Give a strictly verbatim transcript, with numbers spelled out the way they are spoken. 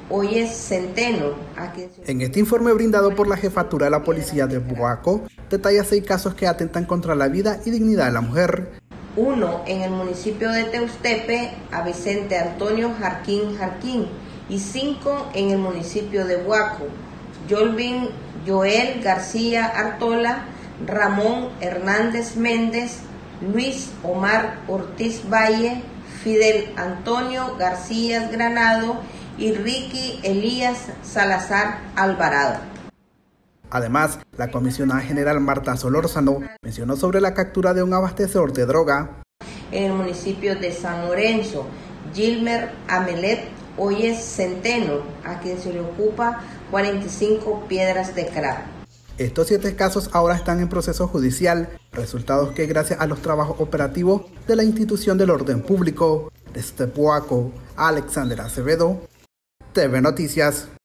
Oyes Centeno. A quien... En este informe brindado por la Jefatura de la Policía de Boaco, detalla seis casos que atentan contra la vida y dignidad de la mujer. Uno en el municipio de Teustepe, a Vicente Antonio Jarquín Jarquín, y cinco en el municipio de Boaco, Yolvin Joel García Artola, Ramón Hernández Méndez, Luis Omar Ortiz Valle, Fidel Antonio García Granado y Ricky Elías Salazar Alvarado. Además, la comisionada general Marta Solórzano mencionó sobre la captura de un abastecedor de droga. En el municipio de San Lorenzo, Gilmer Amelet Oyes Centeno, a quien se le ocupa cuarenta y cinco piedras de crack. Estos siete casos ahora están en proceso judicial, resultados que gracias a los trabajos operativos de la institución del orden público. Desde Boaco, Alexander Acevedo, T V Noticias.